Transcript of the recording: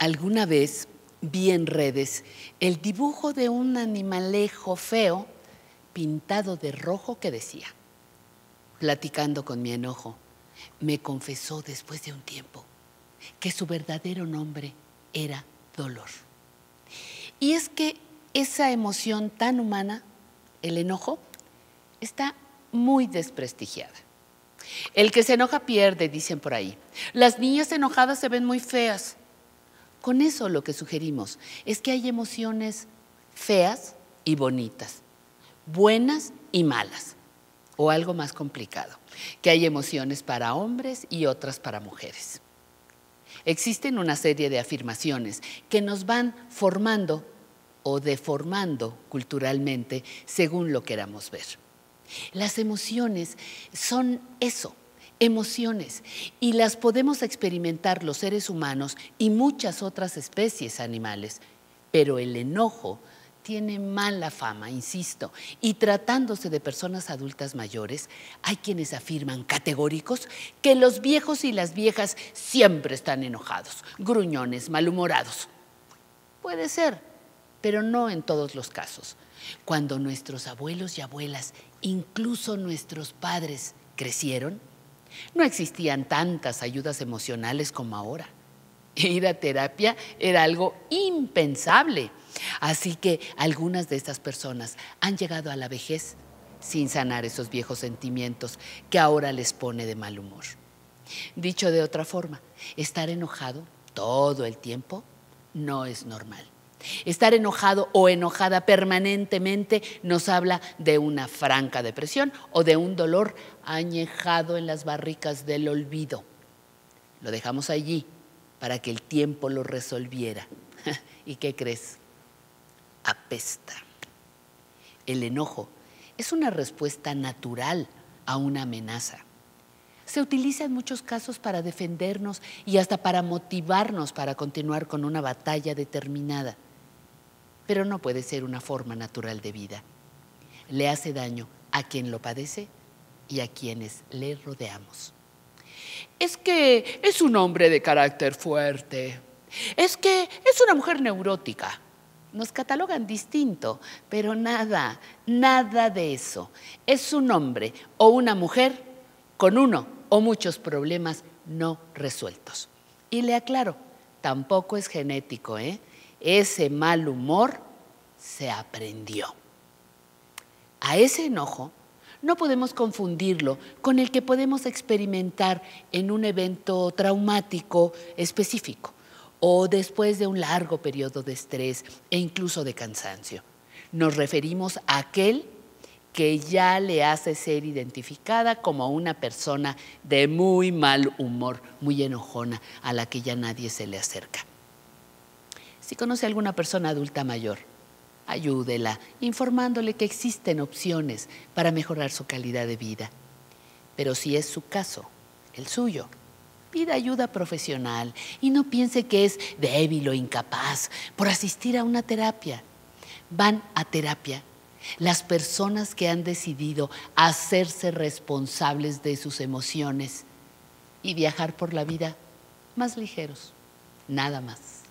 Alguna vez vi en redes el dibujo de un animalejo feo pintado de rojo que decía: platicando con mi enojo, me confesó después de un tiempo que su verdadero nombre era dolor. Y es que esa emoción tan humana, el enojo, está muy desprestigiada. El que se enoja pierde, dicen por ahí. Las niñas enojadas se ven muy feas. Con eso lo que sugerimos es que hay emociones feas y bonitas, buenas y malas, o algo más complicado, que hay emociones para hombres y otras para mujeres. Existen una serie de afirmaciones que nos van formando o deformando culturalmente según lo queramos ver. Las emociones son eso, emociones, y las podemos experimentar los seres humanos y muchas otras especies animales, pero el enojo tiene mala fama, insisto, y tratándose de personas adultas mayores, hay quienes afirman categóricos que los viejos y las viejas siempre están enojados, gruñones, malhumorados. Puede ser, pero no en todos los casos. Cuando nuestros abuelos y abuelas, incluso nuestros padres, crecieron, no existían tantas ayudas emocionales como ahora. Ir a terapia era algo impensable. Así que algunas de estas personas han llegado a la vejez sin sanar esos viejos sentimientos que ahora les pone de mal humor. Dicho de otra forma, estar enojado todo el tiempo no es normal. Estar enojado o enojada permanentemente nos habla de una franca depresión o de un dolor añejado en las barricas del olvido. Lo dejamos allí para que el tiempo lo resolviera. ¿Y qué crees? Apesta. El enojo es una respuesta natural a una amenaza. Se utiliza en muchos casos para defendernos y hasta para motivarnos para continuar con una batalla determinada. Pero no puede ser una forma natural de vida. Le hace daño a quien lo padece y a quienes le rodeamos. Es que es un hombre de carácter fuerte. Es que es una mujer neurótica. Nos catalogan distinto, pero nada de eso. Es un hombre o una mujer con uno o muchos problemas no resueltos. Y le aclaro, tampoco es genético, ¿eh? Ese mal humor se aprendió. A ese enojo no podemos confundirlo con el que podemos experimentar en un evento traumático específico o después de un largo periodo de estrés e incluso de cansancio. Nos referimos a aquel que ya le hace ser identificada como una persona de muy mal humor, muy enojona, a la que ya nadie se le acerca. Si conoce a alguna persona adulta mayor, ayúdela informándole que existen opciones para mejorar su calidad de vida. Pero si es su caso, el suyo, pida ayuda profesional y no piense que es débil o incapaz por asistir a una terapia. Van a terapia las personas que han decidido hacerse responsables de sus emociones y viajar por la vida más ligeros, nada más.